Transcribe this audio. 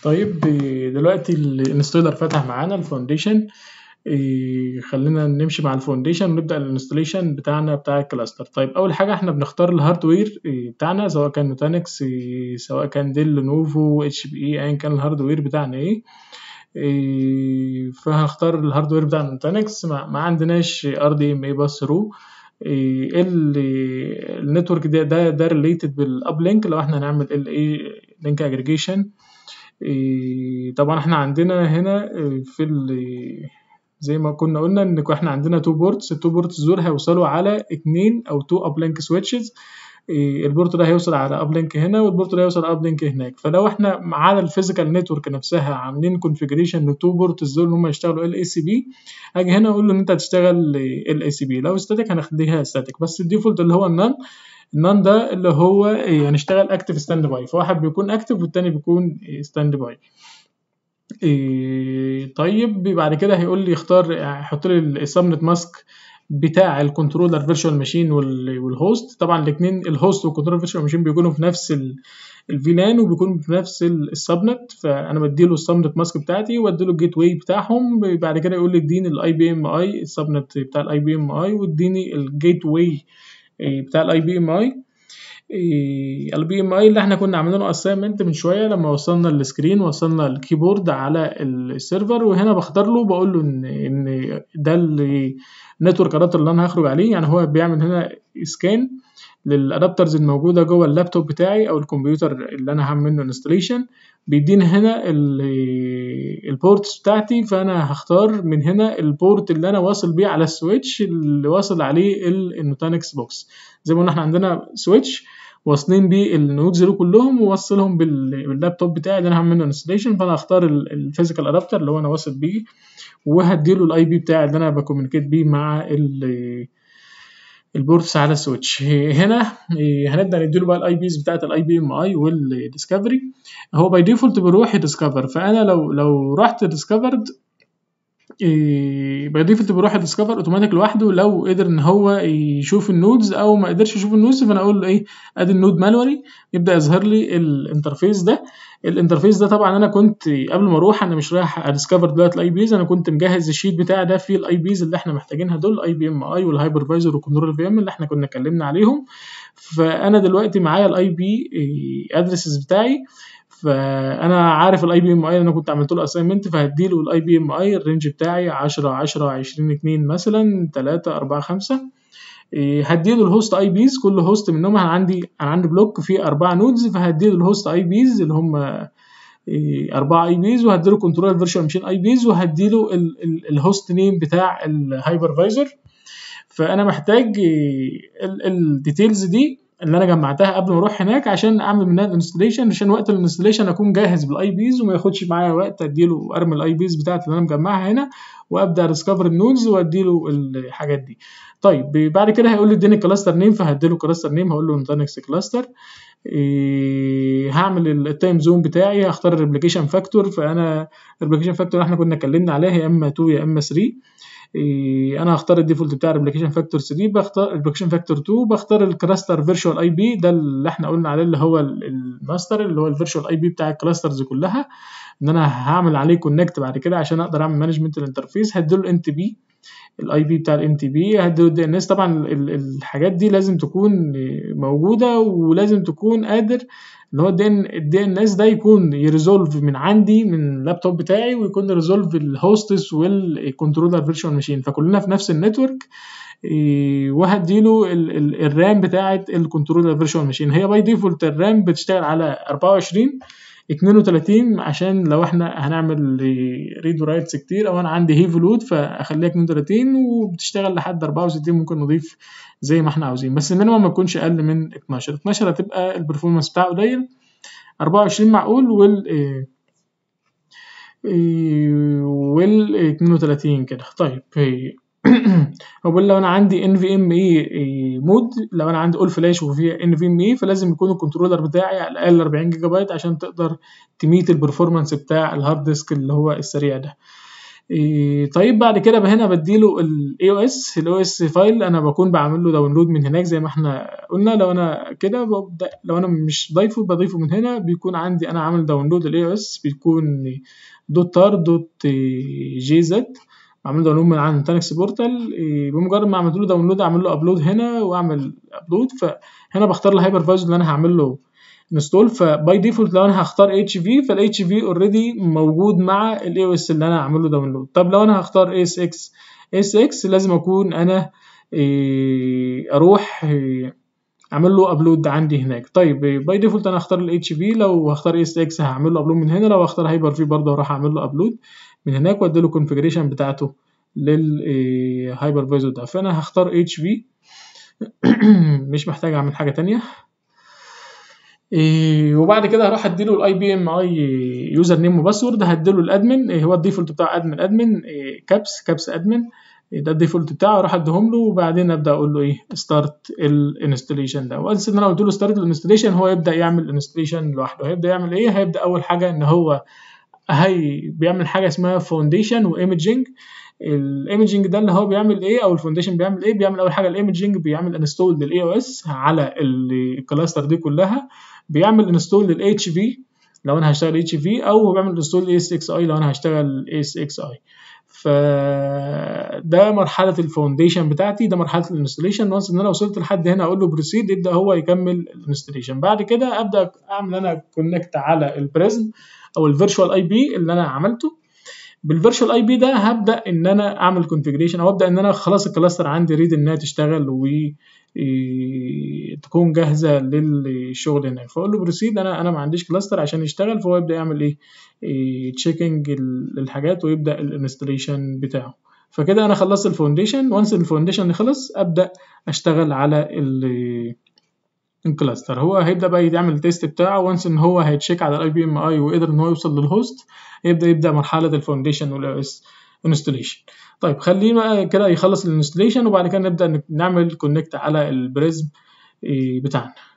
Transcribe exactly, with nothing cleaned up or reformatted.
طيب دلوقتي الانستولر فتح معانا الفاونديشن. خلينا نمشي مع الفاونديشن ونبدأ الانستليشن بتاعنا بتاع الكلاستر. طيب أول حاجة احنا بنختار الهاردوير بتاعنا، سواء كان نوتانكس سواء كان ديل نوفو اتش بي اي، ايا كان الهاردوير بتاعنا ايه. فهختار الهاردوير بتاع نوتانكس. ما عندناش ار دي ام اي باس ثرو. النتورك ده ده ده ريليتد بالاب لينك لو احنا هنعمل ال اي لينك اجريجيشن. طبعا احنا عندنا هنا في زي ما كنا قلنا ان احنا عندنا تو بورتس. التو بورتس دول هيوصلوا على اتنين او تو اب لينك سويتشز. البورت ده هيوصل على اب لينك هنا والبورت ده هيوصل على اب لينك هناك. فلو احنا على الفيزيكال نتورك نفسها عاملين كونفيجريشن للتو بورتس دول هم يشتغلوا ال اي سي بي، اجي هنا اقول له ان انت هتشتغل ال اي سي بي. لو ستاتيك هنخليها ستاتيك، بس الديفولت اللي هو النان. النان ده اللي هو هنشتغل اكتف ستاند باي، فواحد بيكون اكتف والتاني بيكون ستاند باي. إيه طيب بعد كده هيقول لي اختار، هيحط لي السبنت ماسك بتاع الكنترولر فيرتشوال ماشين والهوست. طبعا الاثنين الهوست والكنترولر فيرتشوال ماشين بيكونوا في نفس الفيلان وبيكونوا في نفس السبنت، فانا بديله السبنت ماسك بتاعتي واديله الجيت واي بتاعهم. بعد كده يقول لي اديني الاي بي ام اي، السبنت بتاع الاي بي ام اي، واديني الجيت واي بتاع الاي بي ام اي. البي ام اي اللي احنا كنا عاملينه اساينمنت من شويه لما وصلنا السكرين، وصلنا الكيبورد على السيرفر، وهنا بختار له بقول له ان ان ده النتورك ادابتر اللي انا هخرج عليه. يعني هو بيعمل هنا سكان للادابترز الموجوده جوه اللابتوب بتاعي او الكمبيوتر اللي انا هعمل منه انستليشن، بيديني هنا البورتس بتاعتي. فانا هختار من هنا البورت اللي انا واصل بيه على السويتش اللي واصل عليه النوتانكس بوكس. زي ما قلنا احنا عندنا سويتش واصلين بيه النودز دول كلهم، ووصلهم باللابتوب بتاعي اللي انا هعمل منه انستليشن. فانا هختار الفيزيكال ادابتر اللي هو انا واصل بيه، وهديله الاي بي بتاعي اللي انا بكوميونيكيت بيه مع البورتس على السويتش. هنا هنبدا نديله بقى الاي بيز بتاعت الاي بي ام اي والديسكفري. هو باي ديفولت بيروح يديسكفر، فانا لو لو رحت ديسكفرد باي ديفولت بيروح يديسكفر اوتوماتيك لوحده لو قدر ان هو يشوف النودز، او ما قدرش يشوف النودز فانا اقول له ايه ادي النود مانوالي، يبدا يظهر لي الانترفيس ده. الانترفيس ده طبعا انا كنت قبل ما اروح، انا مش رايح اديسكفر دلوقتي الاي بيز، انا كنت مجهز الشيت بتاعي ده فيه الاي بيز اللي احنا محتاجينها دول، الاي بي ام اي والهايبرفايزر والكنترول في ام اللي احنا كنا اتكلمنا عليهم. فانا دلوقتي معايا الاي بي ادرسز بتاعي، فانا عارف الاي بي ام اي انا كنت عملت له اساينمنت، فهديله الاي بي ام اي الرينج بتاعي عشرة عشرة عشرين اتنين مثلا تلاتة اربعة خمسة. هديله الهوست اي بيز، كل هوست منهم انا عندي انا عندي بلوك فيه اربعة نودز، فهديله الهوست اي بيز اللي هم اربعة اي بيز، وهديله كنترول فيرتشوال ماشين اي بيز، وهديله الهوست نيم بتاع الهايبرفايزر. فانا محتاج الديتيلز دي اللي انا جمعتها قبل ما اروح هناك عشان اعمل منها الانستليشن، عشان وقت الانستليشن اكون جاهز بالاي بيز وما ياخدش معايا وقت. اديله ارمي الاي بيز بتاعتي اللي انا مجمعها هنا وابدا ديسكفر النودز واديله الحاجات دي. طيب بعد كده هيقول لي اديني كلاستر نيم، فهديله كلاستر نيم، هقول له نوتانكس كلاستر. إيه هعمل التايم زون بتاعي، هختار الريبليكيشن فاكتور. فانا الريبليكيشن فاكتور احنا كنا اتكلمنا عليها يا اما اتنين يا اما تلاتة. إيه انا هختار الديفولت بتاع الريبليكيشن فاكتور تلاتة، بختار الريبليكيشن فاكتور اتنين، بختار الكلاستر فيرتشوال اي بي ده اللي احنا قلنا عليه اللي هو الماستر اللي هو الفيرتشوال اي بي بتاع الكلاسترز كلها، ان انا هعمل عليه كونكت بعد كده عشان اقدر اعمل مانجمنت الانترفيس. هديله الان تي بي الاي بي بتاع الان تي بي، هديله الدي ان اس. طبعا الحاجات دي لازم تكون موجوده، ولازم تكون قادر اللي هو الدي ان اس ده يكون يريزولف من عندي من اللابتوب بتاعي، ويكون ريزولف الهوستس والكنترولر فيرتشوال ماشين، فكلنا في نفس النتورك. وهديله الرام بتاعه الكنترولر فيرتشوال ماشين. هي باي ديفولت الرام بتشتغل على اربعة وعشرين اتنين وتلاتين، عشان لو احنا هنعمل ريد ورايتس كتير او انا عندي هيفي لود فاخليها اتنين وتلاتين، وبتشتغل لحد اربعة وستين، ممكن نضيف زي ما احنا عاوزين، بس المينيمم ما يكونش اقل من اتناشر. اتناشر هتبقى البرفورمانس بتاعه قليل، اربعة وعشرين معقول، وال وال اتنين وتلاتين كده. طيب هقول لو انا عندي ان في ام اي مود، لو انا عندي اول فلاش وفيها ان في ام اي، فلازم يكون الكنترولر بتاعي على الاقل اربعين جيجا بايت عشان تقدر تميت البرفورمانس بتاع الهارد ديسك اللي هو السريع ده. إيه طيب بعد كده هنا بديله الاي او اس الاو اس فايل، انا بكون بعمل له داونلود من هناك زي ما احنا قلنا. لو انا كده ببدا، لو انا مش ضايفه بضيفه من هنا، بيكون عندي انا عامل داونلود الاي او اس، بيكون دوت تار دوت جي زد، بعمل داونلود من عن تانكس بورتال. إيه بمجرد ما عملت له داونلود اعمل له ابلود هنا واعمل ابلود، فهنا بختار الهايبر فايزر اللي انا هعمل له انستول. فباي ديفولت لو انا هختار اتش في فالاتش في اوريدي موجود مع الاي او اس اللي انا هعمل له داونلود. طب لو انا هختار اي اس اكس اس اكس لازم اكون انا إيه اروح إيه اعمل له ابلود عندي هناك. طيب باي ديفولت انا هختار الاتش في، لو هختار اس اكس هعمل له ابلود من هنا، لو هختار هايبر في برضه هروح اعمل له ابلود من هناك وادي له الكونفيجريشن بتاعته للهايبر فايزر ده. فانا هختار اتش في مش محتاج اعمل حاجه تانية. إيه وبعد كده هروح اديله الاي بي ام اي يوزر نيم وباسورد، هديله الادمن، إيه هو الديفولت بتاع ادمن ادمن إيه كابس كابس ادمن، إيه ده الديفولت بتاعه، اروح اديهم له وبعدين ابدا اقول له ايه ستارت الانستليشن ده. وانس ان انا قلت له ستارت الانستليشن هو يبدا يعمل انستليشن لوحده. هيبدا يعمل ايه؟ هيبدا اول حاجه ان هو هي بيعمل حاجه اسمها فاونديشن وايمجنج. الايمجنج ده اللي هو بيعمل ايه، او الفاونديشن بيعمل ايه؟ بيعمل اول حاجه الايمجنج، بيعمل انستول للاي او اس على الكلاستر دي كلها، بيعمل انستول للاتش في لو انا هشتغل اتش في، او بيعمل انستول للاي اس اكس اي لو انا هشتغل اي اس اكس اي. فده مرحله الفاونديشن بتاعتي، ده مرحله الانستليشن. وانس ان انا وصلت لحد هنا اقول له بروسيد، يبدا هو يكمل الانستليشن. بعد كده ابدا اعمل انا كونكت على البريزم او الفيرتشوال اي بي اللي انا عملته. بالفيرتشوال اي بي ده هبدا ان انا اعمل كونفيجريشن، او ابدا ان انا خلاص الكلاستر عندي ريد انها تشتغل و تكون جاهزه للشغل هناك. فاقول له بروسيد، انا انا ما عنديش كلاستر عشان يشتغل، فهو يبدا يعمل ايه تشيكنج الحاجات ويبدا الانستليشن بتاعه. فكده انا خلصت الفاونديشن. وانس الفاونديشن خلص ابدا اشتغل على الكلاستر. هو هيبدا بقى يعمل التيست بتاعه. وانس ان هو هيتشيك على الاي بي ام اي وقدر ان هو يوصل للهوست، يبدا يبدا مرحله الفاونديشن والاو اس انستليشن. طيب خلينا بقى كده يخلص الانستليشن وبعد كده نبدا نعمل كونكت على البريزم بتاعنا.